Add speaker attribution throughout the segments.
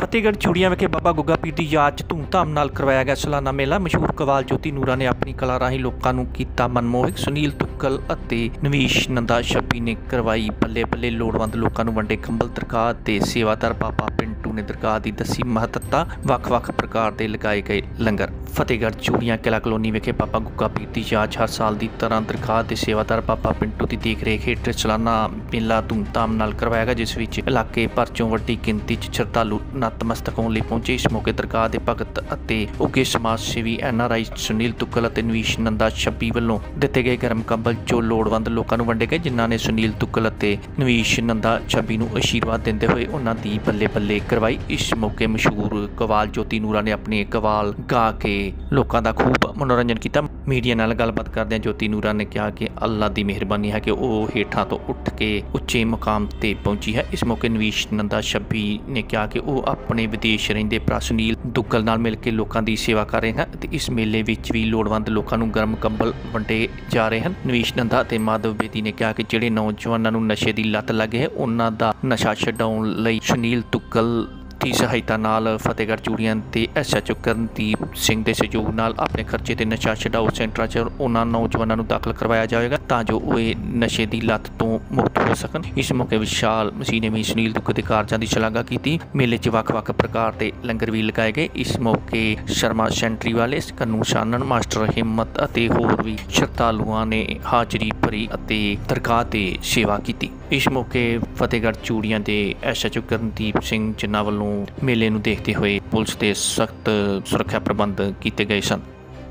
Speaker 1: ਫਤਿਹਗੜ੍ਹ ਚੂੜੀਆਂ ਵਿਖੇ ਬਾਬਾ ਗੁੱਗਾ ਪੀਰ ਦੀ ਯਾਦ 'ਚ ਧੂਮਧਾਮ ਨਾਲ ਕਰਵਾਇਆ ਗਿਆ ਸਾਲਾਨਾ ਮੇਲਾ। ਮਸ਼ਹੂਰ ਕਵਾਲ ਜੋਤੀ ਨੂਰਾ ਨੇ ਆਪਣੀ ਕਲਾ ਰਾਹੀਂ ਲੋਕਾਂ ਨੂੰ ਕੀਤਾ ਮਨਮੋਹਿਤ। ਸੁਨੀਲ ਤੁੱਕਲ ਅਤੇ ਨਵੀਸ਼ ਨੰਦਾ ਛੱਬੀ ਨੇ ਕਰਵਾਈ ਬੱਲੇ ਬੱਲੇ। ਲੋੜਵੰਦ ਲੋਕਾਂ ਨੂੰ ਵੰਡੇ ਕੰਬਲ। ਦਰਗਾਹ ਦੇ ਸੇਵਾਦਾਰ ਬਾਬਾ ਪਿੰਟੂ ਨੇ ਦਰਗਾਹ ਦੀ ਦੱਸੀ ਮਹੱਤਤਾ। ਵੱਖ-ਵੱਖ ਪ੍ਰਕਾਰ ਦੇ ਲਗਾਏ ਗਏ ਲੰਗਰ। ਫਤਿਹਗੜ੍ਹ ਚੂੜੀਆਂ ਕਿਲ੍ਹਾ ਕਲੋਨੀ ਵਿਖੇ ਬਾਬਾ ਗੁੱਗਾ ਪੀਰ ਦੀ ਯਾਦ 'ਚ ਹਰ ਸਾਲ ਦੀ ਤਰ੍ਹਾਂ ਦਰਗਾਹ ਦੇ ਸੇਵਾਦਾਰ ਬਾਬਾ ਪਿੰਟੂ ਦੀ ਦੇਖ ਰੇਖ ਹੇਠ ਸਾਲਾਨਾ ਮੇਲਾ ਧੂਮਧਾਮ ਨਾਲ ਕਰਵਾਇਆ ਗਿਆ, ਜਿਸ ਵਿੱਚ ਇਲਾਕੇ ਭਰ 'ਚੋਂ ਵੱਡੀ ਗਿਣਤੀ 'ਚ ਸ਼ਰਧਾਲੂ ਨਤਮਸਤਕ ਹੋਣ ਲਈ ਪਹੁੰਚੇ। ਇਸ ਮੌਕੇ ਦਰਗਾਹ ਦੇ ਭਗਤ ਅਤੇ ਉੱਘੇ ਸਮਾਜ ਸੇਵੀ NRI ਸੁਨੀਲ ਤੁੱਕਲ ਅਤੇ ਨਵੀਸ਼ ਨੰਦਾ ਛੱਬੀ ਵੱਲੋਂ ਦਿੱਤੇ ਗਏ ਗਰਮ ਕੰਬਲ ਜੋ ਲੋੜਵੰਦ ਲੋਕਾਂ ਨੂੰ ਵੰਡੇ ਗਏ, ਜਿਨ੍ਹਾਂ ਨੇ ਸੁਨੀਲ ਤੁੱਕਲ ਅਤੇ ਨਵੀਸ਼ ਨੰਦਾ ਛੱਬੀ ਨੂੰ ਆਸ਼ੀਰਵਾਦ ਦਿੰਦੇ ਹੋਏ ਉਹਨਾਂ ਦੀ ਬੱਲੇ ਬੱਲੇ ਕਰਵਾਈ। ਇਸ ਮੌਕੇ ਮਸ਼ਹੂਰ ਕਵਾਲ ਜੋਤੀ ਨੂਰਾ ਨੇ ਆਪਣੇ ਕਵਾਲ ਗਾ ਕੇ ਲੋਕਾਂ ਦਾ ਖੂਬ ਮਨੋਰੰਜਨ ਕੀਤਾ। ਮੀਡੀਆ ਨਾਲ ਗੱਲਬਾਤ ਕਰਦਿਆਂ ਜੋਤੀ ਨੂਰਾ ਨੇ ਕਿਹਾ ਕਿ ਅੱਲਾ ਦੀ ਮਿਹਰਬਾਨੀ ਹੈ ਕਿ ਉਹ ਹੇਠਾਂ ਤੋਂ ਉੱਠ ਕੇ ਉੱਚੇ ਮੁਕਾਮ ਤੇ ਪਹੁੰਚੀ ਹੈ। ਇਸ ਮੌਕੇ ਨਵੀਸ਼ ਨੰਦਾ ਛੱਬੀ ਨੇ ਕਿਹਾ ਕਿ ਉਹ ਆਪਣੇ ਵਿਦੇਸ਼ ਰਹਿੰਦੇ ਭਰਾ ਸੁਨੀਲ ਤੁੱਕਲ ਨਾਲ ਮਿਲ ਕੇ ਲੋਕਾਂ ਦੀ ਸੇਵਾ ਕਰ ਰਹੇ ਹਨ ਅਤੇ ਇਸ ਮੇਲੇ ਵਿੱਚ ਵੀ ਲੋੜਵੰਦ ਲੋਕਾਂ ਨੂੰ ਗਰਮ ਕੰਬਲ ਵੰਡੇ ਜਾ ਰਹੇ ਹਨ। ਨਵੀਸ਼ ਨੰਦਾ ਅਤੇ ਮਾਧਵ ਬੇਦੀ ਨੇ ਕਿਹਾ ਕਿ ਜਿਹੜੇ ਨੌਜਵਾਨਾਂ ਨੂੰ ਨਸ਼ੇ ਦੀ ਲੱਤ ਲੱਗੇ ਹੈ, ਉਹਨਾਂ ਦਾ ਨਸ਼ਾ ਛਡਾਉਣ ਲਈ ਸੁਨੀਲ ਤੁੱਕਲ ਦੀ ਸਹਾਇਤਾ ਨਾਲ ਫਤਿਹਗੜ੍ਹ ਚੂੜੀਆਂ ਤੇ SHO ਕਰਨਦੀਪ ਸਿੰਘ ਦੇ ਸਹਿਯੋਗ ਨਾਲ ਆਪਣੇ ਖਰਚੇ ਤੇ ਨਸ਼ਾ ਛਡਾਊ ਸੈਂਟਰਾਂ 'ਚ ਉਹਨਾਂ ਨੌਜਵਾਨਾਂ ਨੂੰ ਦਾਖਲ ਕਰਵਾਇਆ ਜਾਵੇਗਾ ਤਾਂ ਜੋ ਉਹ ਨਸ਼ੇ ਦੀ ਲੱਤ ਤੋਂ ਮੁਕਤ ਹੋ ਸਕਣ। ਇਸ ਮੌਕੇ ਵਿਸ਼ਾਲ ਮਸੀਹ ਨੇ ਵੀ ਸੁਨੀਲ ਤੁੱਕਲ ਦੇ ਕਾਰਜਾਂ ਦੀ ਸ਼ਲਾਘਾ ਕੀਤੀ। ਮੇਲੇ 'ਚ ਵੱਖ-ਵੱਖ ਪ੍ਰਕਾਰ ਦੇ ਲੰਗਰ ਵੀ ਲਗਾਏ ਗਏ। ਇਸ ਮੌਕੇ ਸ਼ਰਮਾ ਸੈਂਟਰੀ ਵਾਲੇ ਕੰਨੂ ਸਾਨਣ ਮਾਸਟਰ ਹਿੰਮਤ ਅਤੇ ਹੋਰ ਵੀ ਸ਼ਰਧਾਲੂਆਂ ਨੇ ਹਾਜ਼ਰੀ ਭਰੀ ਅਤੇ ਦਰਗਾਹ ਤੇ ਸੇਵਾ ਕੀਤੀ। ਇਸ ਮੌਕੇ ਫਤਿਹਗੜ੍ਹ ਚੂੜੀਆਂ ਦੇ SHO ਕਰਨਦੀਪ ਸਿੰਘ ਜਿਨ੍ਹਾਂ ਵੱਲੋਂ ਮੇਲੇ ਨੂੰ ਦੇਖਦੇ ਹੋਏ ਪੁਲਿਸ ਦੇ ਸਖਤ ਸੁਰੱਖਿਆ ਪ੍ਰਬੰਧ ਕੀਤੇ ਗਏ ਸਨ।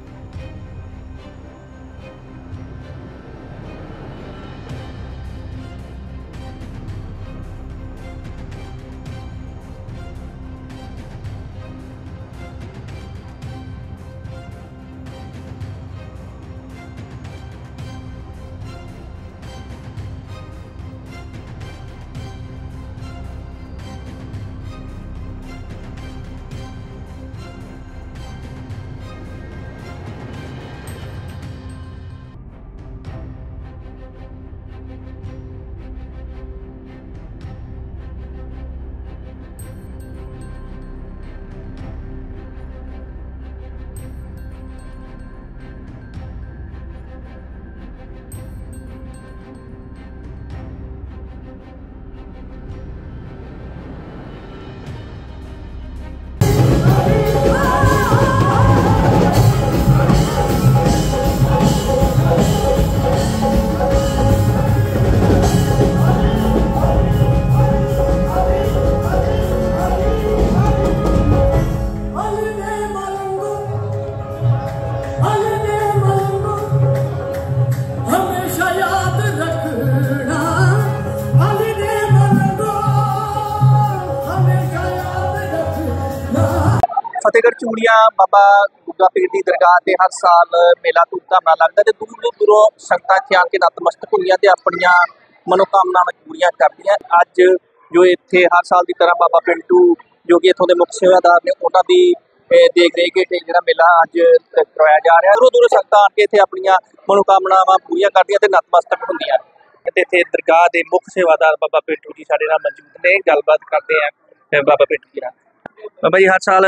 Speaker 2: ਫਤਿਹਗੜ੍ਹ ਚੂੜੀਆਂ ਬਾਬਾ ਗੁੱਗਾ ਪੀਰ ਦੀ ਦਰਗਾਹ ਤੇ ਹਰ ਸਾਲ ਮੇਲਾ ਧੂਮਧਾਮ ਨਾਲ ਲੱਗਦਾ ਤੇ ਦੂਰੋਂ ਦੂਰੋਂ ਸੰਗਤਾਂ ਇੱਥੇ ਆ ਕੇ ਨਤਮਸਤਕ ਹੁੰਦੀਆਂ ਤੇ ਆਪਣੀਆਂ ਮਨੋਕਾਮਨਾਵਾਂ ਪੂਰੀਆਂ ਕਰਦੀਆਂ। ਅੱਜ ਜੋ ਇੱਥੇ ਹਰ ਸਾਲ ਦੀ ਤਰ੍ਹਾਂ ਬਾਬਾ ਪਿੰਟੂ ਜੋ ਕਿ ਇੱਥੋਂ ਦੇ ਮੁੱਖ ਸੇਵਾਦਾਰ ਨੇ, ਉਹਨਾਂ ਦੀ ਦੇਖ ਰੇਖ ਹੇਠ ਜਿਹੜਾ ਮੇਲਾ ਅੱਜ ਕਰਵਾਇਆ ਜਾ ਰਿਹਾ। ਦੂਰੋਂ ਦੂਰੋਂ ਸੰਗਤਾਂ ਆ ਕੇ ਇੱਥੇ ਆਪਣੀਆਂ ਮਨੋਕਾਮਨਾਵਾਂ ਪੂਰੀਆਂ ਕਰਦੀਆਂ ਤੇ ਨਤਮਸਤਕ ਹੁੰਦੀਆਂ ਤੇ ਇੱਥੇ ਦਰਗਾਹ ਦੇ ਮੁੱਖ ਸੇਵਾਦਾਰ ਬਾਬਾ ਪਿੰਟੂ ਜੀ ਸਾਡੇ ਨਾਲ ਮੌਜੂਦ ਨੇ। ਗੱਲਬਾਤ ਕਰਦੇ ਆ ਬਾਬਾ ਪਿੰਟੂ ਜੀ ਨਾਲ। ਬਾਬਾ ਜੀ, ਹਰ ਸਾਲ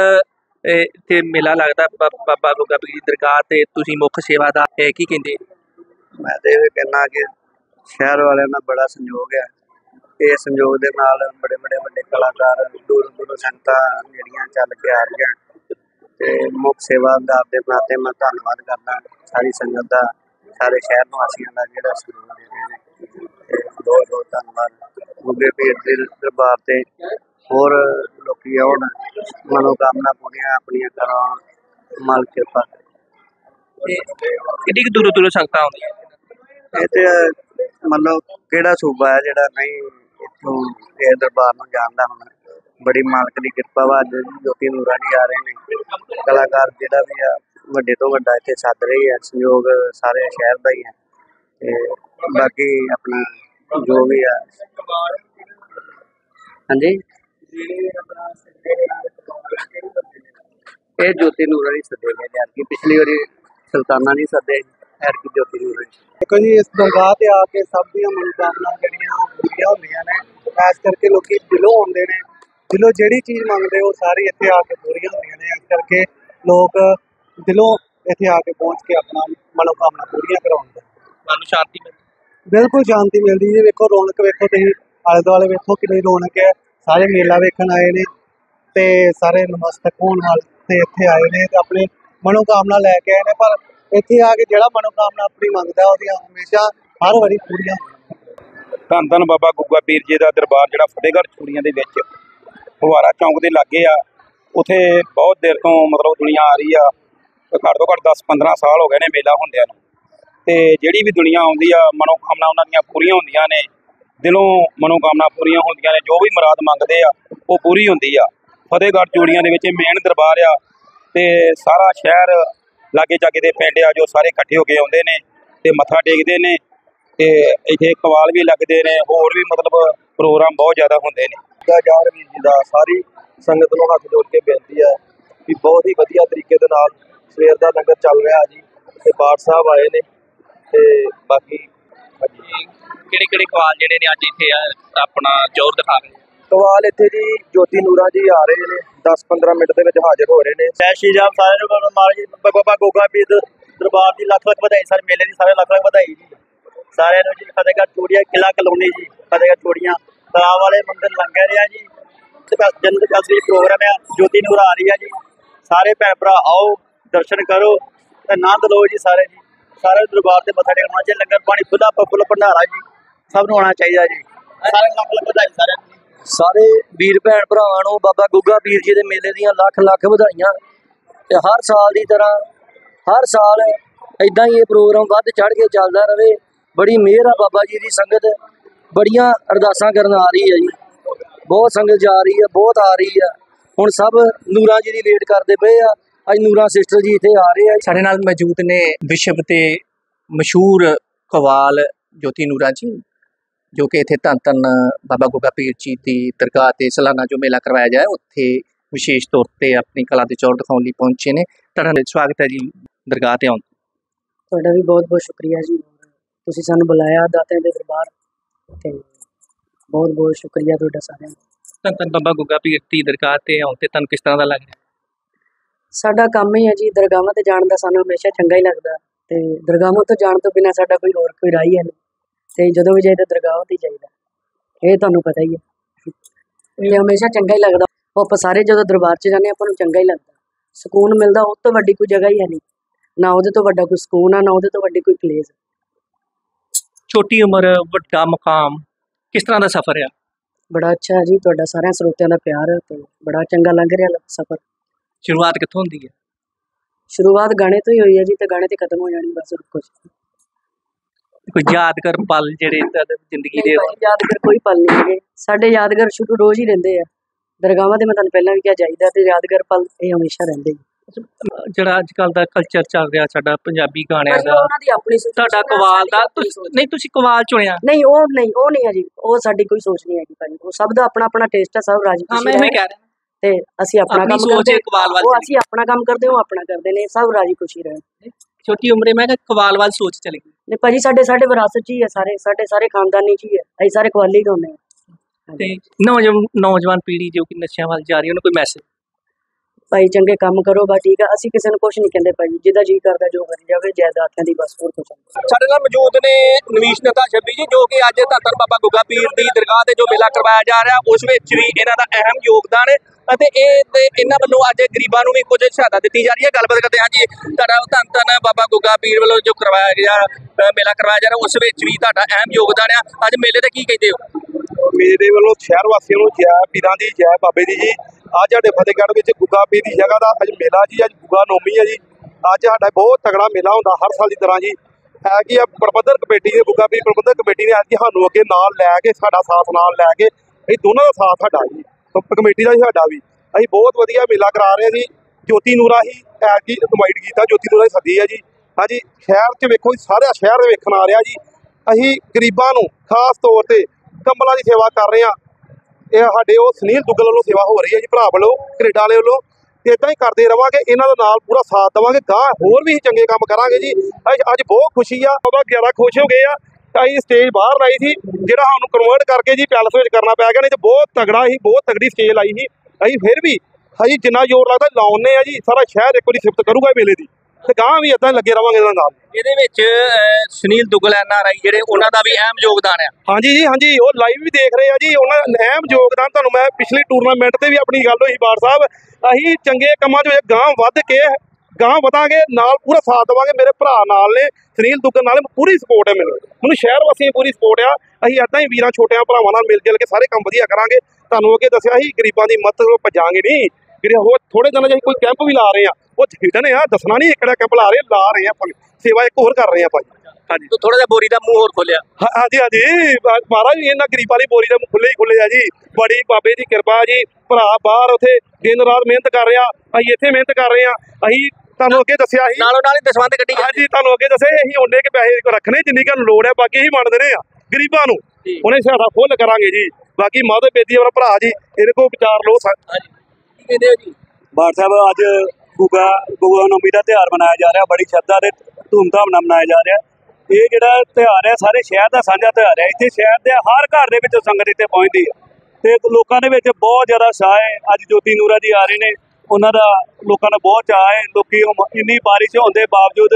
Speaker 2: ਇੱਥੇ ਮੇਲਾ ਲੱਗਦਾ ਬਾਬਾ ਗੁੱਗਾ ਪੀਰ ਦੀ ਦਰਗਾਹ ਤੇ ਤੁਸੀਂ ਮੁੱਖ ਸੇਵਾਦਾਰ, ਕੀ ਕਹਿੰਦੇ?
Speaker 3: ਮੈਂ ਤੇ ਇਹ ਕਹਿਣਾ ਕਿ ਸ਼ਹਿਰ ਵਾਲਿਆਂ ਦਾ ਬੜਾ ਸੰਯੋਗ ਹੈ। ਇਹ ਸੰਯੋਗ ਦੇ ਨਾਲ ਬੜੇ ਵੱਡੇ ਕਲਾਕਾਰ ਦੂਰੋਂ ਸੰਗਤਾਂ ਜਿਹੜੀਆਂ ਚੱਲ ਕੇ ਆ ਰਹੀਆਂ ਤੇ ਮੁੱਖ ਸੇਵਾਦਾਰ ਦੇ ਨਾਤੇ ਮੈਂ ਧੰਨਵਾਦ ਕਰਦਾ ਸਾਰੀ ਸੰਗਤ ਦਾ, ਸਾਰੇ ਸ਼ਹਿਰ ਨਿਵਾਸੀਆਂ ਦਾ ਜਿਹੜਾ ਸਹਿਯੋਗ ਦੇ ਰਹੇ ਨੇ ਤੇ ਬਹੁਤ ਧੰਨਵਾਦ। ਗੁੱਗੇ ਪੀਰ ਦੇ ਦਰਬਾਰ ਤੇ ਹੋਰ ਲੋਕੀ ਆਉਣ, ਮਨੋਕਾਮਨਾ ਪੂਰੀਆਂ ਆਪਣੀਆਂ ਕਰਾਉਣ, ਮਾਲਕ ਕਿਰਪਾ ਕਰੇ।
Speaker 2: ਕਿੰਨੀ ਕੁ ਦੂਰੋਂ ਸੰਗਤਾਂ ਆਉਂਦੀਆਂ?
Speaker 3: ਇਹ ਤੇ ਮਤਲਬ ਕਿਹੜਾ ਸੂਬਾ ਹੈ ਜਿਹੜਾ ਨਹੀਂ ਇੱਥੋਂ ਇਹ ਦਰਬਾਰ ਨੂੰ ਜਾਣਦਾ। ਹੁਣ ਬੜੀ ਮਾਲਕ ਦੀ ਕਿਰਪਾ ਵਾ, ਅੱਜ ਜੋਤੀ ਨੂਰਾ ਜੀ ਆ ਰਹੇ ਨੇ, ਕਲਾਕਾਰ ਜਿਹੜਾ ਵੀ ਆ ਵੱਡੇ ਤੋਂ ਵੱਡਾ ਇੱਥੇ ਸੱਦ ਰਹੀ ਹੈ। ਸਹਿਯੋਗ ਸਾਰੇ ਸ਼ਹਿਰ ਦਾ ਹੀ ਹੈ ਤੇ ਬਾਕੀ ਆਪਣਾ ਜੋ ਵੀ ਆ। ਹਾਂਜੀ, ਇਹ ਜੋਤੀ ਨੂਰਾ ਜੀ ਸੱਦੇ ਗਏ ਨੇ ਕਿ ਪਿਛਲੀ ਵਾਰੀ ਸੁਲਤਾਨਾ ਨਹੀਂ ਸੱਦੇ, ਐਤਕੀ ਜੋਤੀ ਨੂਰਾ ਜੀ। ਦੇਖੋ ਜੀ, ਇਸ ਦਰਗਾਹ ਤੇ ਆ ਕੇ ਸਭ ਦੀਆਂ ਮਨੋਕਾਮਨਾ ਜਿਹੜੀਆਂ ਪੂਰੀਆਂ ਹੁੰਦੀਆਂ ਨੇ, ਖਾਸ ਕਰਕੇ ਲੋਕੀ ਦਿਲੋਂ ਆਉਂਦੇ ਨੇ ਦਿਲੋਂ ਜਿਹੜੀ ਚੀਜ਼ ਮੰਗਦੇ ਉਹ ਸਾਰੀ ਇੱਥੇ ਆ ਕੇ ਪੂਰੀਆਂ ਹੁੰਦੀਆਂ ਨੇ। ਇਸ ਕਰਕੇ ਲੋਕ ਦਿਲੋਂ ਇੱਥੇ ਆ ਕੇ ਪਹੁੰਚ ਕੇ ਆਪਣਾ ਮਨੋਕਾਮਨਾ ਪੂਰੀਆਂ ਕਰਾਉਂਦੇ।
Speaker 2: ਤੁਹਾਨੂੰ ਸ਼ਾਂਤੀ ਮਿਲਦੀ?
Speaker 3: ਬਿਲਕੁਲ ਸ਼ਾਂਤੀ ਮਿਲਦੀ ਜੀ। ਵੇਖੋ ਰੌਣਕ ਵੇਖੋ, ਤੁਸੀਂ ਆਲੇ ਦੁਆਲੇ ਵੇਖੋ ਕਿੰਨੀ ਰੌਣਕ ਹੈ। ਸਾਰੇ ਮੇਲਾ ਵੇਖਣ ਆਏ ਨੇ ਤੇ ਸਾਰੇ ਨਮਸਤਕ ਹੋਣ ਵਾਲੇ ਤੇ ਇੱਥੇ ਆਏ ਨੇ ਤੇ ਆਪਣੀ ਮਨੋਕਾਮਨਾ ਲੈ ਕੇ ਆਏ ਨੇ। ਪਰ ਇੱਥੇ ਆ ਕੇ ਜਿਹੜਾ ਮਨੋਕਾਮਨਾ ਆਪਣੀ ਮੰਗਦਾ ਉਹਦੀਆਂ ਹਮੇਸ਼ਾ ਹਰ ਵਾਰੀ ਪੂਰੀਆਂ ਹੁੰਦੀਆਂ।
Speaker 4: ਧੰਨ ਧੰਨ ਬਾਬਾ ਗੁੱਗਾ ਪੀਰ ਜੀ ਦਾ ਦਰਬਾਰ ਜਿਹੜਾ ਫਤਿਹਗੜ੍ਹ ਚੂੜੀਆਂ ਦੇ ਵਿੱਚ ਫੁਹਾਰਾ ਚੌਂਕ ਦੇ ਲਾਗੇ ਆ, ਉੱਥੇ ਬਹੁਤ ਦੇਰ ਤੋਂ ਮਤਲਬ ਦੁਨੀਆ ਆ ਰਹੀ ਆ। ਘੱਟ ਤੋਂ ਘੱਟ 10-15 ਸਾਲ ਹੋ ਗਏ ਨੇ ਮੇਲਾ ਹੁੰਦਿਆਂ ਨੂੰ। ਤੇ ਜਿਹੜੀ ਵੀ ਦੁਨੀਆ ਆਉਂਦੀ ਆ, ਮਨੋਕਾਮਨਾ ਉਹਨਾਂ ਦੀਆਂ ਪੂਰੀਆਂ ਹੁੰਦੀਆਂ ਨੇ। ਦਿਲੋਂ ਮਨੋਕਾਮਨਾ ਪੂਰੀਆਂ ਹੁੰਦੀਆਂ ਨੇ। ਜੋ ਵੀ ਮੁਰਾਦ ਮੰਗਦੇ ਆ ਉਹ ਪੂਰੀ ਹੁੰਦੀ ਆ। ਫਤਿਹਗੜ੍ਹ ਚੂੜੀਆਂ ਦੇ ਵਿੱਚ ਮੇਨ ਦਰਬਾਰ ਆ ਤੇ ਸਾਰਾ ਸ਼ਹਿਰ ਲਾਗੇ ਜਾਗੇ ਦੇ ਪਿੰਡ ਆ ਜੋ ਸਾਰੇ ਇਕੱਠੇ ਹੋ ਕੇ ਆਉਂਦੇ ਨੇ ਤੇ ਮੱਥਾ ਟੇਕਦੇ ਨੇ। ਤੇ ਇੱਥੇ ਕਵਾਲ ਵੀ ਲੱਗਦੇ ਨੇ, ਹੋਰ ਵੀ ਮਤਲਬ ਪ੍ਰੋਗਰਾਮ ਬਹੁਤ ਜ਼ਿਆਦਾ ਹੁੰਦੇ ਨੇ।
Speaker 3: ਜਾਰ ਵੀਰ ਜੀ ਦਾ ਸਾਰੀ ਸੰਗਤ ਨੂੰ ਹੱਥ ਜੋੜ ਕੇ ਬੇਨਤੀ ਹੈ ਕਿ ਬਹੁਤ ਹੀ ਵਧੀਆ ਤਰੀਕੇ ਦੇ ਨਾਲ ਸਵੇਰ ਦਾ ਲੰਗਰ ਚੱਲ ਰਿਹਾ ਜੀ ਤੇ ਬਾਠ ਸਾਹਿਬ ਆਏ ਨੇ ਤੇ ਬਾਕੀ
Speaker 2: ਕਿਹੜੇ ਕਿਹੜੇ ਕਵਾਲ ਜਿਹੜੇ ਨੇ ਅੱਜ ਇੱਥੇ ਆਪਣਾ ਜ਼ੋਰ ਦਿਖਾ ਰਹੇ?
Speaker 3: ਕਵਾਲ ਇੱਥੇ ਜੀ ਜੋਤੀ ਨੂਰਾ ਜੀ ਆ ਰਹੇ ਨੇ, 10-15 ਮਿੰਟ ਦੇ ਵਿੱਚ ਹਾਜ਼ਰ ਹੋ ਰਹੇ ਨੇ।
Speaker 5: ਜੈ ਸ਼੍ਰੀ ਰਾਮ। ਸਾਰਿਆਂ ਨੂੰ ਮਾਰ ਜੀ ਬਾਬਾ ਗੁੱਗਾ ਪੀਰ ਦਰਬਾਰ ਦੀ ਲੱਖ ਲੱਖ ਵਧਾਈ। ਸਾਰੇ ਮੇਲੇ ਦੀ ਸਾਰੇ ਲੱਖ ਲੱਖ ਵਧਾਈ ਜੀ ਸਾਰਿਆਂ ਨੂੰ ਜੀ। ਫਤਿਹਗੜ੍ਹ ਚੂੜੀਆਂ ਕਿਲਾ ਕਲੋਨੀ ਜੀ, ਫਤਿਹਗੜ੍ਹ ਚੂੜੀਆਂ ਤਲਾਬ ਵਾਲੇ ਮੰਦਿਰ ਲੰਗਰ ਆ ਜੀ। ਜਨਮ ਕਸਰੀ ਪ੍ਰੋਗਰਾਮ ਆ, ਜੋਤੀ ਨੂਰ ਆ ਰਹੀ ਆ ਜੀ। ਸਾਰੇ ਭੈਣ ਭਰਾ ਆਓ, ਦਰਸ਼ਨ ਕਰੋ ਤੇ ਆਨੰਦ ਲਓ ਜੀ। ਸਾਰੇ ਦਰਬਾਰ ਤੇ ਮੱਥਾ ਟੇਕਣਾ ਚਾਹੀਦਾ। ਲੰਗਰ ਪਾਣੀ ਖੁੱਲਾ ਫੁੱਲ ਭੰਡਾਰਾ ਜੀ, ਸਭ ਨੂੰ ਆਉਣਾ ਚਾਹੀਦਾ ਜੀ। ਸਾਰੇ ਲੱਖ ਲੱਖ ਵਧਾਈ ਸਾਰਿਆਂ ਨੂੰ।
Speaker 6: ਸਾਰੇ ਵੀਰ ਭੈਣ ਭਰਾਵਾਂ ਨੂੰ ਬਾਬਾ ਗੁੱਗਾ ਪੀਰ ਜੀ ਦੇ ਮੇਲੇ ਦੀਆਂ ਲੱਖ ਲੱਖ ਵਧਾਈਆਂ। ਤੇ ਹਰ ਸਾਲ ਦੀ ਤਰ੍ਹਾਂ ਹਰ ਸਾਲ ਇਦਾਂ ਹੀ ਇਹ ਪ੍ਰੋਗਰਾਮ ਵੱਧ ਚੜ੍ਹ ਕੇ ਚੱਲਦਾ ਰਹੇ। ਬੜੀ ਮਿਹਰ ਆ ਬਾਬਾ ਜੀ ਦੀ। ਸੰਗਤ ਬੜੀਆਂ ਅਰਦਾਸਾਂ ਕਰਨ ਆ ਰਹੀ ਹੈ ਜੀ। ਬਹੁਤ ਸੰਗਤ ਜਾ ਰਹੀ ਹੈ, ਬਹੁਤ ਆ ਰਹੀ ਆ। ਹੁਣ ਸਭ ਨੂਰਾਂ ਜੀ ਦੀ ਵੇਟ ਕਰਦੇ ਪਏ ਆ। ਅੱਜ ਨੂਰਾਂ ਸਿਸਟਰ ਜੀ ਇੱਥੇ ਆ ਰਹੇ ਆ।
Speaker 2: ਸਾਡੇ ਨਾਲ ਮੌਜੂਦ ਨੇ ਵਿਸ਼ਵ ਤੇ ਮਸ਼ਹੂਰ ਕਵਾਲ ਜੋਤੀ ਨੂਰਾ ਜੀ, ਜੋ ਕਿ ਇੱਥੇ ਧੰਨ ਧੰਨ ਬਾਬਾ ਗੁੱਗਾ ਪੀਰ ਜੀ ਦੀ ਦਰਗਾਹ ਤੇ ਸਾਲਾਨਾ ਜੋ ਮੇਲਾ ਕਰਵਾਇਆ ਜਾਏ ਉੱਥੇ ਵਿਸ਼ੇਸ਼ ਤੌਰ ਤੇ ਆਪਣੀ ਕਲਾ ਦੇ ਜ਼ੋਰ ਦਿਖਾਉਣ ਲਈ ਪਹੁੰਚੇ ਨੇ। ਤੁਹਾਡਾ ਸਵਾਗਤ ਹੈ ਜੀ ਦਰਗਾਹ ਤੇ ਆਉਣ।
Speaker 6: ਤੁਹਾਡਾ ਵੀ ਬਹੁਤ ਬਹੁਤ ਸ਼ੁਕਰੀਆ ਜੀ। ਤੁਸੀਂ ਸਾਨੂੰ ਬੁਲਾਇਆ ਦਾਤਿਆਂ ਦੇ ਦਰਬਾਰ ਤੇ ਬਹੁਤ ਬਹੁਤ ਸ਼ੁਕਰੀਆ ਤੁਹਾਡਾ ਸਾਰਿਆਂ ਦਾ।
Speaker 2: ਧੰਨ ਧੰਨ ਬਾਬਾ ਗੁੱਗਾ ਪੀਰ ਦੀ ਦਰਗਾਹ ਤੇ ਆਉਣ ਤੇ ਤੁਹਾਨੂੰ ਕਿਸ ਤਰ੍ਹਾਂ ਦਾ ਲੱਗ ਰਿਹਾ?
Speaker 6: ਸਾਡਾ ਕੰਮ ਹੀ ਹੈ ਜੀ ਦਰਗਾਹਾਂ ਤੇ ਜਾਣ ਦਾ। ਸਾਨੂੰ ਹਮੇਸ਼ਾ ਚੰਗਾ ਹੀ ਲੱਗਦਾ ਤੇ ਦਰਗਾਹਾਂ ਤੋਂ ਜਾਣ ਤੋਂ ਬਿਨਾਂ ਸਾਡਾ ਕੋਈ ਹੋਰ ਕੋਈ ਰਾਹ ਹੀ ਹੈ ਨਹੀਂ। ਤੇ ਜਦੋਂ ਵੀ ਜਾਈਦਾ ਦਰਗਾਹ ਤੇ ਜਾਈਦਾ, ਇਹ ਤੁਹਾਨੂੰ ਪਤਾ ਹੀ ਹੈ। ਤੇ ਹਮੇਸ਼ਾ ਚੰਗਾ ਹੀ ਲੱਗਦਾ। ਉਹ ਆਪਾਂ ਸਾਰੇ ਜਦੋਂ ਦਰਬਾਰ 'ਚ ਜਾਂਦੇ ਆਪਾਂ ਨੂੰ ਚੰਗਾ ਹੀ ਲੱਗਦਾ, ਸਕੂਨ ਮਿਲਦਾ। ਉਸ ਤੋਂ ਵੱਡੀ ਕੋਈ ਜਗ੍ਹਾ ਹੀ ਹੈ ਨਹੀਂ, ਨਾ ਉਹਦੇ ਤੋਂ ਵੱਡਾ ਕੋਈ ਸਕੂਨ ਆ, ਨਾ ਉਹਦੇ ਤੋਂ ਵੱਡੀ ਕੋਈ ਪਲੇਸ।
Speaker 2: ਛੋਟੀ ਉਮਰ ਵੱਡਾ ਮੁਕਾਮ, ਕਿਸ ਤਰ੍ਹਾਂ ਦਾ ਸਫ਼ਰ ਆ?
Speaker 6: ਬੜਾ ਅੱਛਾ ਹੈ ਜੀ। ਤੁਹਾਡਾ ਸਾਰਿਆਂ ਸਰੋਤਿਆਂ ਦਾ ਪਿਆਰ ਤੇ ਬੜਾ ਚੰਗਾ ਲੰਘ ਰਿਹਾ ਸਫ਼ਰ।
Speaker 2: ਸ਼ੁਰੂਆਤ ਕਿੱਥੋਂ ਹੁੰਦੀ ਹੈ?
Speaker 6: ਸ਼ੁਰੂਆਤ ਗਾਣੇ ਤੋਂ ਹੀ ਹੋਈ ਹੈ ਜੀ ਤੇ ਗਾਣੇ ਤੇ ਖਤਮ ਹੋ ਜਾਣੀ ਬਸ। ਕੁਝ
Speaker 2: ਕੋਈ ਯਾਦਗਾਰ ਪਲ ਜਿਹੜੇ ਤੁਹਾਡੀ ਜ਼ਿੰਦਗੀ ਦੇ?
Speaker 6: ਯਾਦਗਾਰ ਕੋਈ ਪਲ ਨਹੀਂ ਹੈਗੇ ਸਾਡੇ। ਯਾਦਗਾਰ ਸ਼ੁਰੂ ਰੋਜ਼ ਹੀ ਰਹਿੰਦੇ ਆ ਦਰਗਾਹਾਂ ਤੇ। ਮੈਂ ਤੁਹਾਨੂੰ ਪਹਿਲਾਂ ਵੀ ਕਿਹਾ ਜਾਈਦਾ ਤੇ ਯਾਦਗਾਰ ਪਲ ਇਹ ਹਮੇਸ਼ਾ ਰਹਿੰਦੇ।
Speaker 2: ਜਿਹੜਾ ਅੱਜ ਕੱਲ ਦਾ ਕਲਚਰ ਚੱਲ ਰਿਹਾ ਸਾਡਾ ਪੰਜਾਬੀ ਗਾਣਿਆਂ ਦਾ,
Speaker 6: ਉਹਨਾਂ ਦੀ ਆਪਣੀ ਸੋਚ।
Speaker 2: ਤੁਹਾਡਾ ਕਵਾਲ ਦਾ ਨਹੀਂ, ਤੁਸੀਂ ਕਵਾਲ ਚੁਣਿਆ?
Speaker 6: ਨਹੀਂ, ਉਹ ਨਹੀਂ ਹੈ ਜੀ। ਉਹ ਸਾਡੀ ਕੋਈ ਸੋਚ ਨਹੀਂ ਹੈਗੀ ਭਾਜੀ। ਉਹ ਸਭ ਦਾ ਆਪਣਾ ਆਪਣਾ ਟੇਸਟ ਹੈ। ਸਭ ਰਾਜੀ
Speaker 2: ਹਾਂ, ਮੈਂ ਇਹੀ ਕਹਿ ਰਿਹਾ
Speaker 6: ਤੇ ਅਸੀਂ ਆਪਣਾ ਕੰਮ ਕਰਦੇ। ਉਹ ਅਸੀਂ ਆਪਣਾ ਕੰਮ ਕਰਦੇ, ਉਹ ਆਪਣਾ ਕਰਦੇ ਨੇ। ਸਭ ਰਾਜੀ ਖੁਸ਼ੀ ਰਹੇ।
Speaker 2: ਛੋਟੀ ਉਮਰੇ ਮੈਂ ਕਿਹਾ ਕਵਾਲ ਵੱਲ ਸੋਚ ਚਲੀ ਗਈ।
Speaker 6: ਨਹੀਂ ਭਾਜੀ, ਸਾਡੇ ਵਿਰਾਸਤ 'ਚ ਹੀ ਹੈ। ਸਾਡੇ ਖਾਨਦਾਨੀ 'ਚ ਹੀ ਹੈ। ਅਸੀਂ ਸਾਰੇ ਕਵਾਲੀ ਗਾਉਂਦੇ ਹਾਂ।
Speaker 2: ਤੇ ਨੌਜਵਾਨ ਪੀੜ੍ਹੀ ਜੋ ਕਿ ਨਸ਼ਿਆਂ ਵੱਲ ਜਾ ਰਹੀ, ਉਹਨੂੰ ਕੋਈ ਮੈਸੇਜ?
Speaker 6: ਭਾਈ ਚੰਗੇ ਕੰਮ ਕਰੋ ਬਸ, ਠੀਕ ਆ। ਅਸੀਂ ਕਿਸੇ ਨੂੰ ਕੁਛ ਨਹੀਂ ਕਹਿੰਦੇ ਭਾਈ। ਜਿਹਦਾ ਜੀ ਕਰਦਾ ਜੋ ਕਰੀ ਜਾਵੇ, ਜਾਇਦਾਦਾਂ ਦੀ ਬਸ, ਹੋਰ ਕੁਛ ਨਹੀਂ।
Speaker 2: ਸਾਡੇ ਨਾਲ ਮੌਜੂਦ ਨੇ ਨਵੀਸ਼ ਨੰਦਾ ਛੱਬੀ ਜੀ, ਜੋ ਕਿ ਅੱਜ ਧੰਨ ਧੰਨ ਬਾਬਾ ਗੁੱਗਾ ਪੀਰ ਦੀ ਦਰਗਾਹ ਤੇ ਜੋ ਮੇਲਾ ਕਰਵਾਇਆ ਜਾ ਰਿਹਾ ਉਸ ਵਿੱਚ ਵੀ ਇਹਨਾਂ ਦਾ ਅਹਿਮ ਯੋਗਦਾਨ ਹੈ ਅਤੇ ਇਹਨਾਂ ਵੱਲੋਂ ਅੱਜ ਗਰੀਬਾਂ ਨੂੰ ਵੀ ਕੁਝ ਸਹਾਇਤਾ ਦਿੱਤੀ ਜਾ ਰਹੀ ਹੈ। ਗੱਲਬਾਤ ਕਰਦੇ ਹਾਂ ਜੀ। ਤੁਹਾਡਾ ਧੰਨ ਧੰਨ ਬਾਬਾ ਗੁੱਗਾ ਪੀਰ ਵੱਲੋਂ ਜੋ ਕਰਵਾਇਆ ਗਿਆ ਮੇਲਾ ਕਰਵਾਇਆ ਜਾ ਰਿਹਾ ਉਸ ਵਿੱਚ ਵੀ ਤੁਹਾਡਾ ਅਹਿਮ ਯੋਗਦਾਨ ਆ। ਅੱਜ ਮੇਲੇ ਤੇ ਕੀ ਕਹਿੰਦੇ ਹੋ?
Speaker 4: ਮੇਰੇ ਵੱਲੋਂ ਸ਼ਹਿਰ ਵਾਸੀਆਂ ਨੂੰ ਜੈ ਪੀਰਾਂ ਦੀ, ਜੈ ਬਾਬੇ ਦੀ ਜੀ। ਅੱਜ ਸਾਡੇ ਫਤਿਹਗੜ੍ਹ ਵਿੱਚ ਗੁੱਗਾ ਪੀਰ ਦੀ ਜਗ੍ਹਾ ਦਾ ਅੱਜ ਮੇਲਾ ਜੀ। ਅੱਜ ਗੁੱਗਾ ਨੌਮੀ ਹੈ ਜੀ। ਅੱਜ ਸਾਡਾ ਬਹੁਤ ਤਗੜਾ ਮੇਲਾ ਹੁੰਦਾ ਹਰ ਸਾਲ ਦੀ ਤਰ੍ਹਾਂ ਜੀ। ਹੈ ਕਿ ਆ ਪ੍ਰਬੰਧਕ ਕਮੇਟੀ ਦੇ ਗੁੱਗਾ ਪੀਰ ਪ੍ਰਬੰਧਕ ਕਮੇਟੀ ਨੇ ਅੱਜ ਸਾਨੂੰ ਅੱਗੇ ਨਾਲ ਲੈ ਕੇ, ਸਾਡਾ ਸਾਥ ਨਾਲ ਲੈ ਕੇ, ਇਹ ਦੋਨਾਂ ਦਾ ਸਾਥ ਸਾਡਾ ਜੀ, ਕਮੇਟੀ ਦਾ ਸਾਡਾ ਵੀ। ਅਸੀਂ ਬਹੁਤ ਵਧੀਆ ਮੇਲਾ ਕਰਾ ਰਹੇ ਜੀ। ਜੋਤੀ ਨੂਰਾ ਹੀ ਐਤਕੀ ਇਨਵਾਈਟ ਕੀਤਾ, ਜੋਤੀ ਨੂਰਾ ਹੀ ਸੱਦੀ ਹੈ ਜੀ। ਹਾਂਜੀ, ਸ਼ਹਿਰ 'ਚ ਵੇਖੋ ਸਾਰਾ ਸ਼ਹਿਰ ਵੇਖਣ ਆ ਰਿਹਾ ਜੀ। ਅਸੀਂ ਗਰੀਬਾਂ ਨੂੰ ਖਾਸ ਤੌਰ ਤੇ ਕੰਬਲਾਂ ਦੀ ਸੇਵਾ ਕਰ ਰਹੇ ਹਾਂ। ਇਹ ਸਾਡੇ ਉਹ ਸੁਨੀਲ ਦੁੱਗਲ ਵੱਲੋਂ ਸੇਵਾ ਹੋ ਰਹੀ ਹੈ ਜੀ, ਭਰਾ ਵੱਲੋਂ, ਕੈਨੇਡਾ ਵਾਲੇ ਵੱਲੋਂ। ਤੇ ਇਦਾਂ ਹੀ ਕਰਦੇ ਰਵਾਂਗੇ, ਇਹਨਾਂ ਦੇ ਨਾਲ ਪੂਰਾ ਸਾਥ ਦੇਵਾਂਗੇ। ਗਾਂ ਹੋਰ ਵੀ ਚੰਗੇ ਕੰਮ ਕਰਾਂਗੇ ਜੀ। ਅੱਜ ਬਹੁਤ ਖੁਸ਼ੀ ਆ। ਬਾਬਾ 11 ਖੁਸ਼ ਹੋ ਗਏ ਆ ਅਸੀਂ ਸਟੇਜ ਬਾਹਰ ਲਾਈ ਸੀ, ਜਿਹੜਾ ਸਾਨੂੰ ਕਨਵਰਟ ਕਰਕੇ ਜੀ ਪੈਲਸ ਵਿੱਚ ਕਰਨਾ ਪੈ ਗਿਆ, ਨਹੀਂ ਤੇ ਬਹੁਤ ਤਗੜਾ ਸੀ, ਬਹੁਤ ਤਗੜੀ ਸਟੇਜ ਲਾਈ ਸੀ ਅਸੀਂ। ਫਿਰ ਵੀ ਅਸੀਂ ਜਿੰਨਾ ਜ਼ੋਰ ਲੱਗਦਾ ਲਾਉਂਦੇ ਆ ਜੀ, ਸਾਰਾ ਸ਼ਹਿਰ ਇੱਕ ਵਾਰੀ ਸਿਫਤ ਕਰੂਗਾ ਇਹ ਮੇਲੇ ਦੀ, ਤੇ ਗਾਂ ਵੀ ਇਦਾਂ ਲੱਗੇ ਰਵਾਂਗੇ ਇਹਨਾਂ ਨਾਲ।
Speaker 2: ਇਹਦੇ ਵਿੱਚ ਸੁਨੀਲ ਦੁੱਗਲ NRI ਜਿਹੜੇ ਉਹਨਾਂ ਦਾ ਵੀ ਅਹਿਮ ਯੋਗਦਾਨ ਆ।
Speaker 4: ਹਾਂਜੀ ਜੀ, ਹਾਂਜੀ, ਉਹ ਲਾਈਵ ਵੀ ਦੇਖ ਰਹੇ ਆ ਜੀ, ਉਹਨਾਂ ਦਾ ਅਹਿਮ ਯੋਗਦਾਨ। ਤੁਹਾਨੂੰ ਮੈਂ ਪਿਛਲੀ ਟੂਰਨਾਮੈਂਟ ਤੇ ਵੀ ਆਪਣੀ ਗੱਲ ਹੋਈ ਬਾੜ ਸਾਹਿਬ, ਅਸੀਂ ਚੰਗੇ ਕੰਮਾਂ 'ਚ ਗਾਂ ਵੱਧ ਕੇ ਗਾਂ ਵਧਾਂਗੇ, ਨਾਲ ਪੂਰਾ ਸਾਥ ਦੇਵਾਂਗੇ। ਮੇਰੇ ਭਰਾ ਨਾਲ ਨੇ, ਸੁਨੀਲ ਦੁੱਗਲ ਨਾਲ ਪੂਰੀ ਸਪੋਰਟ ਹੈ ਮੈਨੂੰ ਸ਼ਹਿਰ ਵਾਸੀਆਂ ਦੀ ਪੂਰੀ ਸਪੋਰਟ ਆ। ਅਸੀਂ ਏਦਾਂ ਹੀ ਵੀਰਾਂ ਛੋਟਿਆਂ ਭਰਾਵਾਂ ਨਾਲ ਮਿਲ ਜੁਲ ਕੇ ਸਾਰੇ ਕੰਮ ਵਧੀਆ ਕਰਾਂਗੇ। ਤੁਹਾਨੂੰ ਅੱਗੇ ਦੱਸਿਆ ਸੀ ਗਰੀਬਾਂ ਦੀ ਮਦਦ ਭੱਜਾਂਗੇ ਨਹੀਂ, ਜਿਹੜੇ ਹੋਰ ਥੋੜੇ ਦਿਨਾਂ 'ਚ ਅਸੀਂ ਕੋਈ ਕੈਂਪ ਵੀ ਲਾ ਰਹੇ ਆ, ਉਹ ਹਿਡਨ ਆ, ਦੱਸਣਾ ਨਹੀਂ ਕਿਹੜਾ ਕੈਂਪ ਲਾ ਰਹੇ ਆ ਆਪਾਂ, ਸੇਵਾ ਇੱਕ ਹੋਰ ਕਰ ਰਹੇ ਆ ਭਾਈ। ਹਾਂਜੀ,
Speaker 2: ਥੋੜਾ ਜਿਹਾ ਬੋਰੀ ਦਾ ਮੂੰਹ ਹੋਰ ਖੋਲਿਆ।
Speaker 4: ਹਾਂਜੀ ਹਾਂਜੀ, ਮਹਾਰਾਜ ਵੀ ਇਹਨਾਂ ਗਰੀਬਾਂ ਵਾਲੀ ਬੋਰੀ ਦੇ ਖੁੱਲੇ ਹੀ ਖੁੱਲੇ ਆ ਜੀ, ਬੜੀ ਬਾਬੇ ਦੀ ਕਿਰਪਾ ਜੀ। ਭਰਾ ਬਾਹਰ ਉੱਥੇ ਦਿਨ ਰਾਤ ਮਿਹਨਤ ਕਰ ਰਿਹਾ, ਅਸੀਂ ਇੱਥੇ ਮਿਹਨਤ ਕਰ ਰਹੇ ਆ। ਅਸੀਂ ਤੁਹਾਨੂੰ ਅੱਗੇ ਦੱਸਿਆ ਸੀ,
Speaker 2: ਨਾਲੋਂ ਨਾਲ ਹੀ ਦਸਵੰਧ ਕੱਢੀ।
Speaker 4: ਹਾਂਜੀ, ਤੁਹਾਨੂੰ ਅੱਗੇ ਦੱਸਿਆ ਅਸੀਂ ਉਹਨੇ ਕੇ ਪੈਸੇ ਰੱਖਣੇ ਜਿੰਨੀ ਕੁ ਲੋੜ ਹੈ, ਬਾਕੀ ਅਸੀਂ ਵੰਡ ਦੇਣੇ ਆ ਗਰੀਬਾਂ ਨੂੰ, ਉਹਨੇ ਸਹਾਇਤਾ ਫੁੱਲ ਕਰਾਂਗੇ ਜੀ। ਬਾਕੀ ਮਾਧੋ ਬੇਦੀ ਵਾਲਾ ਭਰਾ ਜੀ, ਇਹਦੇ ਕੋਲ ਵਿਚਾਰ ਲਓ।
Speaker 2: ਕੀ ਕਹਿੰਦੇ ਹੋ ਜੀ?
Speaker 5: ਬਾਠ ਸਾਹਿਬ, ਅੱਜ ਗੁੱਗਾ ਨੌਮੀ ਦਾ ਤਿਉਹਾਰ ਮਨਾਇਆ ਜਾ ਰਿਹਾ, ਬੜੀ ਸ਼ਰਧਾ ਤੇ ਧੂਮਧਾਮ ਨਾਲ ਮਨਾਇਆ ਜਾ ਰਿਹਾ। ਇਹ ਜਿਹੜਾ ਤਿਉਹਾਰ ਹੈ ਸਾਰੇ ਸ਼ਹਿਰ ਦਾ ਸਾਂਝਾ ਤਿਉਹਾਰ ਹੈ। ਇੱਥੇ ਸ਼ਹਿਰ ਦੇ ਹਰ ਘਰ ਦੇ ਵਿੱਚ ਸੰਗਤ ਇੱਥੇ ਪਹੁੰਚਦੀ ਹੈ ਤੇ ਲੋਕਾਂ ਦੇ ਵਿੱਚ ਬਹੁਤ ਜ਼ਿਆਦਾ ਉਤਸ਼ਾਹ ਹੈ। ਅੱਜ ਜੋਤੀ ਨੂਰਾ ਜੀ ਆ ਰਹੇ ਨੇ, ਉਹਨਾਂ ਦਾ ਲੋਕਾਂ ਦਾ ਬਹੁਤ ਚਾਅ ਹੈ। ਲੋਕੀ ਇੰਨੀ ਬਾਰਿਸ਼ ਹੋਣ ਦੇ ਬਾਵਜੂਦ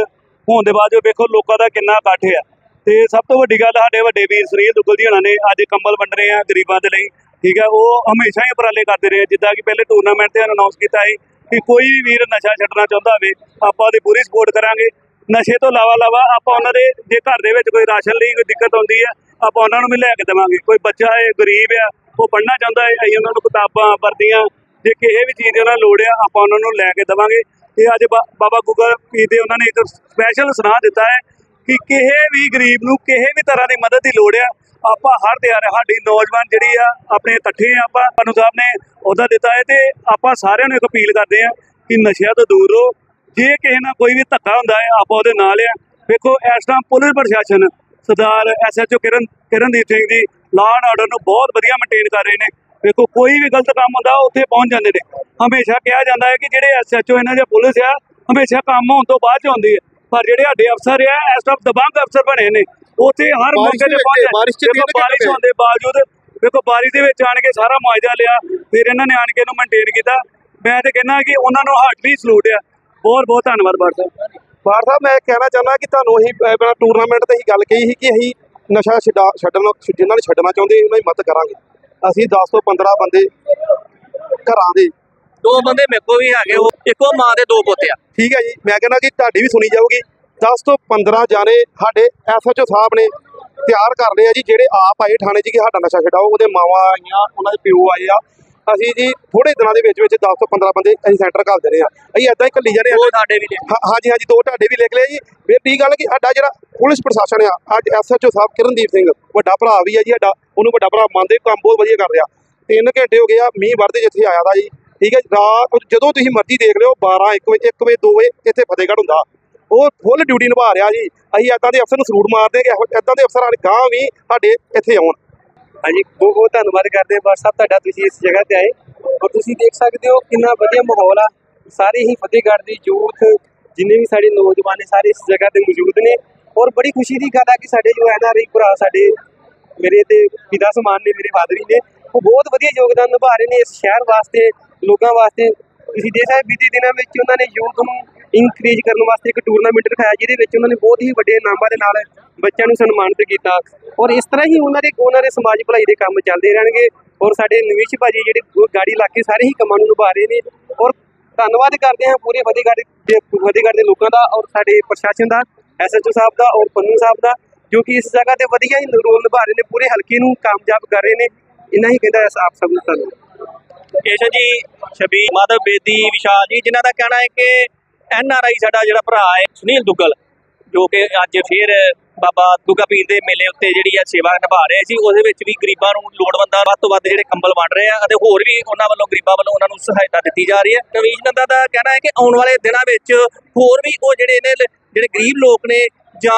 Speaker 5: ਵੇਖੋ ਲੋਕਾਂ ਦਾ ਕਿੰਨਾ ਇਕੱਠ ਹੈ। ਤੇ ਸਭ ਤੋਂ ਵੱਡੀ ਗੱਲ, ਸਾਡੇ ਵੱਡੇ ਵੀਰ ਸੁਨੀਲ ਦੁੱਗਲ ਜੀ ਹੋਣਾ ਨੇ ਅੱਜ ਕੰਬਲ ਵੰਡ ਰਹੇ ਆ ਗਰੀਬਾਂ ਦੇ ਲਈ, ਠੀਕ ਹੈ। ਉਹ ਹਮੇਸ਼ਾ ਹੀ ਉਪਰਾਲੇ ਕਰਦੇ ਰਹੇ, ਜਿੱਦਾਂ ਕਿ ਪਹਿਲੇ ਟੂਰਨਾਮੈਂਟ ਤੇ ਅਨਾਉਂਸ ਕੀਤਾ ਸੀ ਕਿ ਕੋਈ ਵੀ ਵੀਰ ਨਸ਼ਾ ਛੱਡਣਾ ਚਾਹੁੰਦਾ ਹੋਵੇ, ਆਪਾਂ ਉਹਦੀ ਪੂਰੀ ਸਪੋਰਟ ਕਰਾਂਗੇ। ਨਸ਼ੇ ਤੋਂ ਇਲਾਵਾ ਆਪਾਂ ਉਹਨਾਂ ਦੇ ਜੇ ਘਰ ਦੇ ਵਿੱਚ ਕੋਈ ਰਾਸ਼ਨ ਲਈ ਕੋਈ ਦਿੱਕਤ ਆਉਂਦੀ ਹੈ, ਆਪਾਂ ਉਹਨਾਂ ਨੂੰ ਵੀ ਲੈ ਕੇ ਦੇਵਾਂਗੇ। ਕੋਈ ਬੱਚਾ ਹੈ ਗਰੀਬ ਆ, ਉਹ ਪੜ੍ਹਨਾ ਚਾਹੁੰਦਾ ਹੈ, ਅਸੀਂ ਉਹਨਾਂ ਨੂੰ ਕਿਤਾਬਾਂ ਵਰਦੀਆਂ, ਜੇ ਕਿਸੇ ਵੀ ਚੀਜ਼ ਦੀ ਉਹਨਾਂ ਲੋੜ ਆ, ਆਪਾਂ ਉਹਨਾਂ ਨੂੰ ਲੈ ਕੇ ਦੇਵਾਂਗੇ। ਤੇ ਅੱਜ ਬਾਬਾ ਗੁੱਗਾ ਪੀਰ ਦੇ ਉਹਨਾਂ ਨੇ ਇੱਕ ਸਪੈਸ਼ਲ ਸੁਨਾਹ ਦਿੱਤਾ ਹੈ ਕਿ ਕਿਸੇ ਵੀ ਗਰੀਬ ਨੂੰ ਕਿਸੇ ਵੀ ਤਰ੍ਹਾਂ ਦੀ ਮਦਦ ਦੀ ਲੋੜ ਆ, ਆਪਾਂ ਹਰ ਤਿਆਰ। ਸਾਡੀ ਨੌਜਵਾਨ ਜਿਹੜੀ ਆ ਆਪਣੇ ਇਕੱਠੇ ਆਪਾਂ ਸਾਨੂੰ ਸਾਹਿਬ ਨੇ ਅਹੁਦਾ ਦਿੱਤਾ ਹੈ, ਤੇ ਆਪਾਂ ਸਾਰਿਆਂ ਨੂੰ ਇੱਕ ਅਪੀਲ ਕਰਦੇ ਆ ਕਿ ਨਸ਼ਿਆਂ ਤੋਂ ਦੂਰ ਰਹੋ। ਜੇ ਕਿਸੇ ਨਾਲ ਕੋਈ ਵੀ ਧੱਕਾ ਹੁੰਦਾ ਹੈ, ਆਪਾਂ ਉਹਦੇ ਨਾਲ ਆ। ਵੇਖੋ ਇਸ ਟਾਈਮ ਪੁਲਿਸ ਪ੍ਰਸ਼ਾਸਨ ਸਰਦਾਰ SHO Kirandeep Singh ji law and order ਨੂੰ ਬਹੁਤ ਵਧੀਆ ਮੇਨਟੇਨ ਕਰ ਰਹੇ ਨੇ। ਵੇਖੋ ਕੋਈ ਵੀ ਗਲਤ ਕੰਮ ਹੁੰਦਾ ਉੱਥੇ ਪਹੁੰਚ ਜਾਂਦੇ ਨੇ। ਹਮੇਸ਼ਾ ਕਿਹਾ ਜਾਂਦਾ ਹੈ ਕਿ ਜਿਹੜੇ SHO ਇਹਨਾਂ ਦੇ ਪੁਲਿਸ ਆ, ਹਮੇਸ਼ਾ ਕੰਮ ਹੋਣ ਤੋਂ ਬਾਅਦ ਚ ਆਉਂਦੀ ਹੈ, ਪਰ ਜਿਹੜੇ ਸਾਡੇ ਅਫਸਰ ਆ ਇਸ ਟਾਈਮ ਦਬੰਗ ਅਫਸਰ ਬਣੇ ਨੇ, ਉੱਥੇ ਹਰ ਮੌਕੇ ਤੇ ਪਹੁੰਚੇ। ਬਾਰਿਸ਼ ਹੋਣ ਦੇ ਬਾਵਜੂਦ ਵੇਖੋ ਬਾਰਿਸ਼ ਦੇ ਵਿੱਚ ਆਣ ਕੇ ਸਾਰਾ ਮੁਆਵਜ਼ਾ ਲਿਆ, ਫਿਰ ਇਹਨਾਂ ਨੇ ਆਣ ਕੇ ਇਹਨੂੰ ਮੇਨਟੇਨ ਕੀਤਾ। ਮੈਂ ਤੇ ਕਹਿੰਦਾ ਕਿ ਉਹਨਾਂ ਨੂੰ ਹਾਰਟਲੀ ਸਲੂਟ ਆ। ਬਹੁਤ ਬਹੁਤ ਧੰਨਵਾਦ ਬਾਠ ਸਾਹਿਬ।
Speaker 4: ਬਾਠ ਸਾਹਿਬ, ਮੈਂ ਕਹਿਣਾ ਚਾਹੁੰਦਾ ਕਿ ਤੁਹਾਨੂੰ ਅਸੀਂ ਟੂਰਨਾਮੈਂਟ ਤੇ ਹੀ ਗੱਲ ਕਹੀ ਸੀ ਕਿ ਅਸੀਂ ਨਸ਼ਾ ਛੱਡਣ ਜਿਨ੍ਹਾਂ ਨੇ ਛੱਡਣਾ ਚਾਹੁੰਦੇ ਉਹਨਾਂ ਦੀ ਮਦਦ ਕਰਾਂਗੇ। ਅਸੀਂ 10 ਤੋਂ 15 ਬੰਦੇ ਘਰਾਂ ਦੇ,
Speaker 2: 2 ਬੰਦੇ ਮੇਰੇ ਕੋਲ ਵੀ ਹੈਗੇ, ਉਹ ਇੱਕੋ ਮਾਂ ਦੇ 2 ਪੋਤੇ ਆ।
Speaker 4: ਠੀਕ ਹੈ ਜੀ, ਮੈਂ ਕਹਿੰਦਾ ਕਿ ਤੁਹਾਡੀ ਵੀ ਸੁਣੀ ਜਾਊਗੀ। 10 ਤੋਂ 15 ਜਾਣੇ ਸਾਡੇ SHO ਸਾਹਿਬ ਨੇ ਤਿਆਰ ਕਰ ਲਏ ਆ ਜੀ, ਜਿਹੜੇ ਆਪ ਆਏ ਥਾਣੇ 'ਚ ਕਿ ਸਾਡਾ ਨਸ਼ਾ ਛਡਾਓ। ਉਹਦੇ ਮਾਵਾਂ ਆਈਆਂ, ਉਹਨਾਂ ਦੇ ਪਿਓ ਆਏ ਆ। ਅਸੀਂ ਜੀ ਥੋੜੇ ਦਿਨਾਂ ਦੇ ਵਿੱਚ 10 ਤੋਂ 15 ਬੰਦੇ ਅਸੀਂ ਸੈਂਟਰ ਘੱਲ ਦੇਣੇ ਆ। ਅਸੀਂ ਏਦਾਂ ਹੀ ਘੱਲੀ ਜਾਣੇ ਆ।
Speaker 2: ਸਾਡੇ ਵੀ
Speaker 4: ਹਾਂਜੀ ਹਾਂਜੀ, 2 ਤੁਹਾਡੇ ਵੀ ਲਿਖ ਲਏ ਜੀ। ਫਿਰ ਟੀ ਗੱਲ ਕਿ ਸਾਡਾ ਜਿਹੜਾ ਪੁਲਿਸ ਪ੍ਰਸ਼ਾਸਨ ਆ, ਅੱਜ SHO ਸਾਹਿਬ ਕਿਰਨਦੀਪ ਸਿੰਘ ਵੱਡਾ ਭਰਾ ਵੀ ਆ ਜੀ ਸਾਡਾ, ਉਹਨੂੰ ਵੱਡਾ ਭਰਾ ਮੰਨਦੇ, ਕੰਮ ਬਹੁਤ ਵਧੀਆ ਕਰ ਰਿਹਾ। 3 ਘੰਟੇ ਹੋ ਗਏ ਆ ਮੀਂਹ ਵਰਦੇ ਜਿੱਥੇ ਆਇਆ ਦਾ ਜੀ, ਠੀਕ ਹੈ। ਰਾਤ ਜਦੋਂ ਤੁਸੀਂ ਮਰਜ਼ੀ ਦੇਖ ਲਿਓ, 12 1 ਵਜੇ 2 ਵਜੇ ਇੱਥੇ ਫਤਿਹਗੜ੍ਹ ਹੁੰਦਾ, ਉਹ ਫੁੱਲ ਡਿਊਟੀ ਨਿਭਾ ਰਿਹਾ ਜੀ। ਅਸੀਂ ਇੱਦਾਂ ਦੇ ਅਫਸਰ ਨੂੰ ਸਲੂਟ ਮਾਰਦੇ ਕਿ ਇੱਦਾਂ ਦੇ ਅਫਸਰ ਗਾਂ ਵੀ ਸਾਡੇ ਇੱਥੇ ਆਉਣ।
Speaker 7: ਹਾਂਜੀ, ਬਹੁਤ ਬਹੁਤ ਧੰਨਵਾਦ ਕਰਦੇ ਹਾਂ ਬਾਠ ਸਾਹਿਬ ਤੁਹਾਡਾ, ਤੁਸੀਂ ਇਸ ਜਗ੍ਹਾ ਤੇ ਆਏ। ਔਰ ਤੁਸੀਂ ਦੇਖ ਸਕਦੇ ਹੋ ਕਿੰਨਾ ਵਧੀਆ ਮਾਹੌਲ ਆ। ਸਾਰੇ ਹੀ ਫਤਿਹਗੜ੍ਹ ਦੀ ਯੂਥ, ਜਿੰਨੇ ਵੀ ਸਾਡੇ ਨੌਜਵਾਨ ਨੇ, ਸਾਰੇ ਇਸ ਜਗ੍ਹਾ ਤੇ ਮੌਜੂਦ ਨੇ। ਔਰ ਬੜੀ ਖੁਸ਼ੀ ਦੀ ਗੱਲ ਆ ਕਿ ਸਾਡੇ ਜੋ NRI ਭਰਾ, ਸਾਡੇ ਮੇਰੇ ਤੇ ਪਿਤਾ ਸਮਾਨ ਨੇ, ਮੇਰੇ ਫਾਦਰ ਨੇ, ਉਹ ਬਹੁਤ ਵਧੀਆ ਯੋਗਦਾਨ ਨਿਭਾ ਰਹੇ ਨੇ ਇਸ ਸ਼ਹਿਰ ਵਾਸਤੇ, ਲੋਕਾਂ ਵਾਸਤੇ। ਤੁਸੀਂ ਦੇਖਿਆ ਬੀਤੇ ਦਿਨਾਂ ਵਿੱਚ ਉਹਨਾਂ ਨੇ ਯੂਥ ਨੂੰ ਇਨਕਰੇਜ ਕਰਨ ਵਾਸਤੇ ਇੱਕ ਟੂਰਨਾਮੈਂਟ ਰਖਾਇਆ, ਜਿਹਦੇ ਵਿੱਚ ਉਹਨਾਂ ਨੇ ਬਹੁਤ ਹੀ ਵੱਡੇ ਇਨਾਮਾਂ ਦੇ ਨਾਲ ਬੱਚਿਆਂ ਨੂੰ ਸਨਮਾਨਿਤ ਕੀਤਾ। ਔਰ ਇਸ ਤਰ੍ਹਾਂ ਹੀ ਉਹਨਾਂ ਦੇ ਸਮਾਜ ਭਲਾਈ ਦੇ ਕੰਮ ਚੱਲਦੇ ਰਹਿਣਗੇ। ਔਰ ਸਾਡੇ ਨਵੀਸ਼ ਭਾਜੀ ਜਿਹੜੇ ਗਾੜੀ ਇਲਾਕੇ ਸਾਰੇ ਹੀ ਕੰਮਾਂ ਨੂੰ ਨਿਭਾ ਰਹੇ ਨੇ। ਔਰ ਧੰਨਵਾਦ ਕਰਦੇ ਹਾਂ ਪੂਰੇ ਫਤਿਹਗੜ੍ਹ ਦੇ ਲੋਕਾਂ ਦਾ, ਔਰ ਸਾਡੇ ਪ੍ਰਸ਼ਾਸਨ ਦਾ, SHO ਸਾਹਿਬ ਦਾ ਔਰ ਪੰਨੂ ਸਾਹਿਬ ਦਾ, ਜੋ ਕਿ ਇਸ ਜਗ੍ਹਾ ਤੇ ਵਧੀਆ ਹੀ ਰੋਲ ਨਿਭਾ ਰਹੇ ਨੇ, ਪੂਰੇ ਹਲਕੇ ਨੂੰ ਕਾਮਯਾਬ ਕਰ ਰਹੇ ਨੇ। ਇੰਨਾ ਹੀ ਕਹਿੰਦਾ ਆਪ ਸਭ ਨੂੰ ਧੰਨਵਾਦ।
Speaker 2: ਕੇਸ਼ਵ ਜੀ, ਸ਼ਬੀਰ, ਮਾਧਵ ਬੇਦੀ, ਵਿਸ਼ਾਲ ਜੀ, ਜਿਨ੍ਹਾਂ ਦਾ ਕਹਿਣਾ ਹੈ ਕਿ NRI ਸਾਡਾ ਜਿਹੜਾ ਭਰਾ ਹੈ ਸੁਨੀਲ ਦੁੱਗਲ, ਜੋ ਕਿ ਅੱਜ ਫਿਰ ਬਾਬਾ ਗੁੱਗਾ ਪੀਰ ਦੇ ਮੇਲੇ ਉੱਤੇ ਜਿਹੜੀ ਹੈ ਸੇਵਾ ਨਿਭਾ ਰਹੇ ਸੀ, ਉਹਦੇ ਵਿੱਚ ਵੀ ਗਰੀਬਾਂ ਨੂੰ, ਲੋੜਵੰਦਾਂ ਵੱਧ ਤੋਂ ਵੱਧ ਜਿਹੜੇ ਕੰਬਲ ਵੰਡ ਰਹੇ ਆ, ਅਤੇ ਹੋਰ ਵੀ ਉਹਨਾਂ ਵੱਲੋਂ ਗਰੀਬਾਂ ਵੱਲੋਂ ਉਹਨਾਂ ਨੂੰ ਸਹਾਇਤਾ ਦਿੱਤੀ ਜਾ ਰਹੀ ਹੈ। ਨਵੀਸ਼ ਨੰਦਾ ਦਾ ਕਹਿਣਾ ਹੈ ਕਿ ਆਉਣ ਵਾਲੇ ਦਿਨਾਂ ਵਿੱਚ ਹੋਰ ਵੀ ਉਹ ਜਿਹੜੇ ਗਰੀਬ ਲੋਕ ਨੇ ਜਾਂ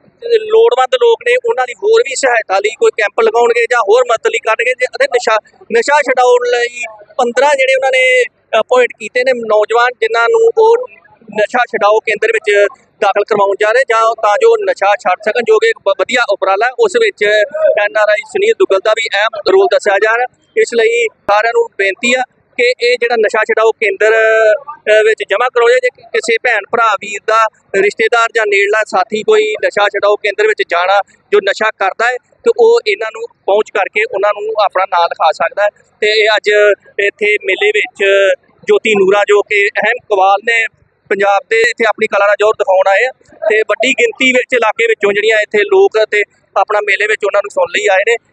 Speaker 2: ਲੋੜਵੰਦ ਲੋਕ ਨੇ, ਉਹਨਾਂ ਦੀ ਹੋਰ ਵੀ ਸਹਾਇਤਾ ਲਈ ਕੋਈ ਕੈਂਪ ਲਗਾਉਣਗੇ ਜਾਂ ਹੋਰ ਮਦਦ ਲਈ ਕਰਨਗੇ। ਅਤੇ ਨਸ਼ਾ ਛਡਾਉਣ ਲਈ 15 ਜਿਹੜੇ ਉਹਨਾਂ ਨੇ ਅਪੋਇੰਟ ਕੀਤੇ ਨੇ ਨੌਜਵਾਨ, ਜਿਨ੍ਹਾਂ ਨੂੰ ਉਹ ਨਸ਼ਾ ਛਡਾਓ ਕੇਂਦਰ ਵਿੱਚ ਦਾਖਲ ਕਰਵਾਉਣ ਜਾ ਰਹੇ ਜਾਂ ਤਾਂ ਜੋ ਨਸ਼ਾ ਛੱਡ ਸਕਣ, ਜੋ ਕਿ ਇੱਕ ਵਧੀਆ ਉਪਰਾਲਾ ਹੈ। ਉਸ ਵਿੱਚ NRI ਸੁਨੀਲ ਦੁੱਗਲ ਦਾ ਵੀ ਅਹਿਮ ਰੋਲ ਦੱਸਿਆ ਜਾ ਰਿਹਾ। ਇਸ ਲਈ ਸਾਰਿਆਂ ਨੂੰ ਬੇਨਤੀ ਆ ਕਿ ਇਹ ਜਿਹੜਾ ਨਸ਼ਾ ਛਡਾਓ ਕੇਂਦਰ ਵਿੱਚ ਜਮ੍ਹਾਂ ਕਰਵਾਓ। ਜੇ ਕਿਸੇ ਭੈਣ ਭਰਾ ਵੀਰ ਦਾ ਰਿਸ਼ਤੇਦਾਰ ਜਾਂ ਨੇੜਲਾ ਸਾਥੀ ਕੋਈ ਨਸ਼ਾ ਛਡਾਓ ਕੇਂਦਰ ਵਿੱਚ ਜਾਣਾ ਜੋ ਨਸ਼ਾ ਕਰਦਾ ਹੈ ਤੇ ਉਹ ਇਹਨਾਂ ਨੂੰ ਪਹੁੰਚ ਕਰਕੇ ਉਹਨਾਂ ਨੂੰ ਆਪਣਾ ਨਾਂ ਲਿਖਾ ਸਕਦਾ ਹੈ। ਤੇ ਇਹ ਅੱਜ ਇੱਥੇ ਮੇਲੇ ਵਿੱਚ ਜੋਤੀ ਨੂਰਾ ਜੋ ਕਿ ਅਹਿਮ ਕਵਾਲ ਨੇ ਪੰਜਾਬ ਦੇ, ਇੱਥੇ ਆਪਣੀ ਕਲਾ ਦਾ ਜ਼ੋਰ ਦਿਖਾਉਣ ਆਏ ਆ ਤੇ ਵੱਡੀ ਗਿਣਤੀ ਵਿੱਚ ਇਲਾਕੇ ਵਿੱਚੋਂ ਜਿਹੜੀਆਂ ਇੱਥੇ ਲੋਕ ਤੇ ਆਪਣਾ ਮੇਲੇ ਵਿੱਚ ਉਹਨਾਂ ਨੂੰ ਸੁਣ ਲਈ ਆਏ ਨੇ।